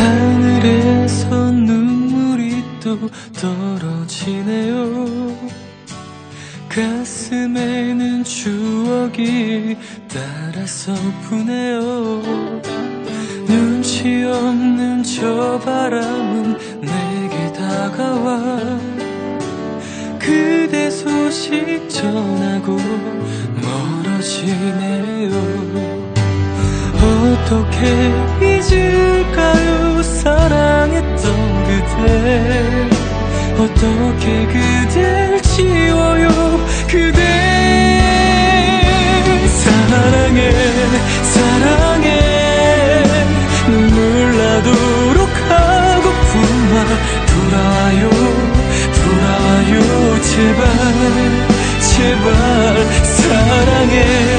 하늘에서 눈물이 또 떨어지네요. 가슴에는 추억이 따라서 부네요. 눈치 없는 저 바람은 내게 다가와 그대 소식 전하고 멀어지네요. 어떻게 잊을까요? 사랑했던 그대. 어떻게 그댈 지워요? 그대 사랑해 사랑해 눈물 나도록 하고픈 말 돌아와요 돌아와요 제발 제발 사랑해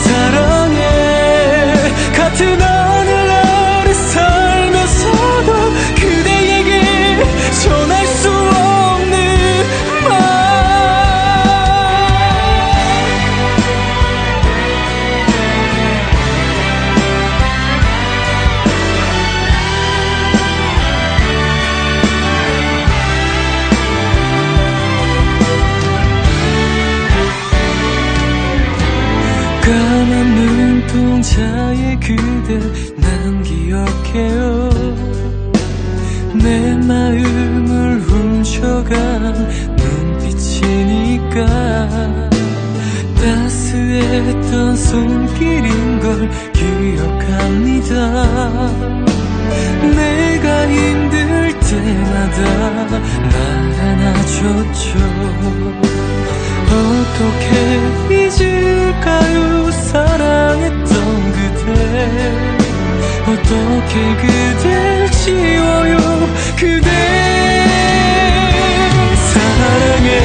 사랑해 같은 하늘 아래 살면서도 그대에게 전할 수 없는 말. 까만 눈동자의 그대 난 기억해요. 내 마음을 훔쳐간 눈빛이니까 따스했던 손길인 걸 기억합니다. 내가 힘들 때마다 날 안아줬죠. 어떻게 잊을까요? 사랑했던 그대. 어떻게 그댈 지워요? 그대 사랑해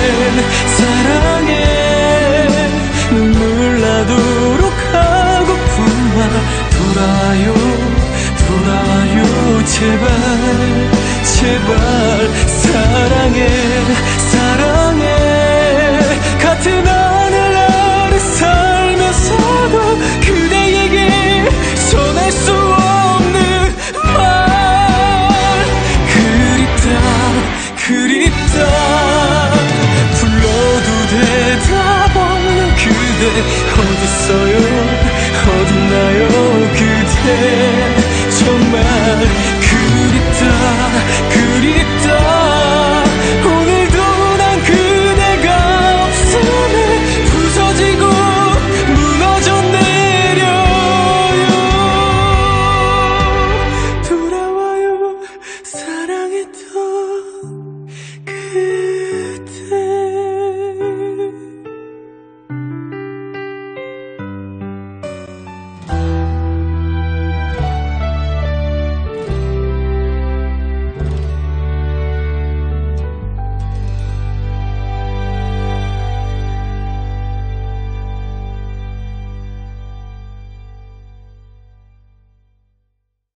사랑해 눈물 나도록 하고픈 말 돌아와요 돌아와요 제발 제발 사랑해